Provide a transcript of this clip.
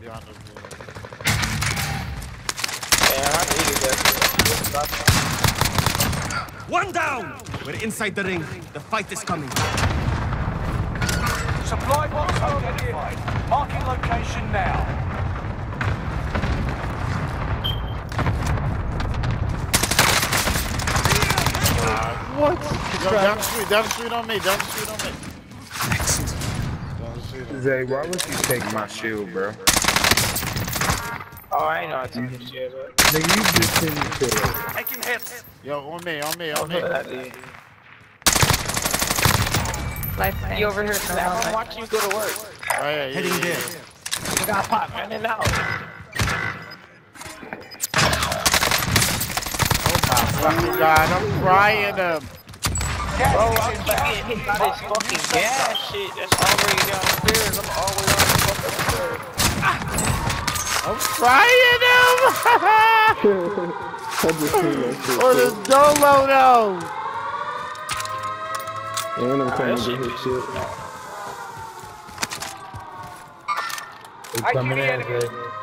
gun over here. Man, I needed that. One down! We're inside the ring. The fight is coming. Supply box identified. Marking location now. What? Yo, down the street on me, down the street on me. Next. Down the street on me. Zay, why would you take my shield, bro? Oh, I ain't know how to take this shit, bro. Nigga, you just send me to it. Taking hits. Yo, on me. Lifeline. You over here, Snap. I'm watching you go to work. Right, Heading there. You got pop running out. Fucking God, I'm crying him. Bro, I keep getting hit by this fucking gas shit that's already downstairs. I'm always on the fucking stairs. I'm crying him. Oh, this Dolo though. And I'm coming to get his shit. They coming in, Zay.